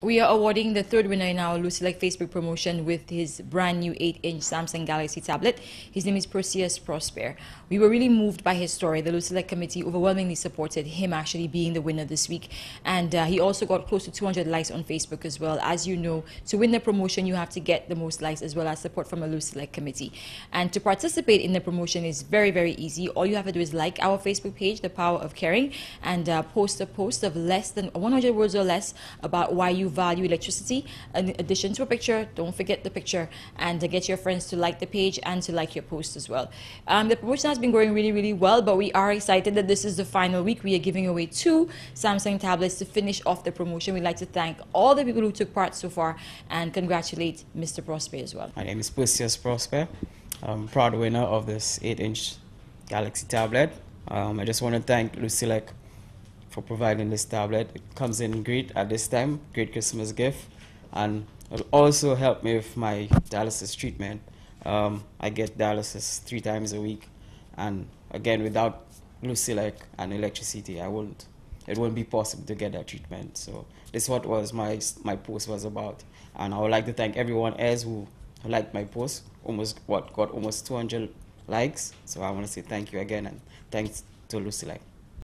We are awarding the third winner in our LUCELEC Facebook promotion with his brand new 8-inch Samsung Galaxy tablet. His name is Perseus Prosper. We were really moved by his story. The LUCELEC committee overwhelmingly supported him actually being the winner this week. And he also got close to 200 likes on Facebook as well. As you know, to win the promotion, you have to get the most likes as well as support from a LUCELEC committee. And to participate in the promotion is very, very easy. All you have to do is like our Facebook page, The Power of Caring, and post a post of less than 100 words or less about why you value electricity. In addition to a picture, don't forget the picture, and get your friends to like the page and to like your post as well. The promotion has been going really, really well, but we are excited that this is the final week. We are giving away 2 Samsung tablets to finish off the promotion. We'd like to thank all the people who took part so far and congratulate Mr. Prosper as well. My name is Perseus Prosper. I'm proud winner of this 8-inch Galaxy tablet. I just want to thank LUCELEC for providing this tablet. It comes in great at this time, great Christmas gift, and it'll also help me with my dialysis treatment. I get dialysis 3 times a week, and again, without LUCELEC and electricity, it wouldn't be possible to get that treatment. So this is what was my post was about, and I would like to thank everyone else who liked my post. Got almost 200 likes. So I want to say thank you again, and thanks to LUCELEC.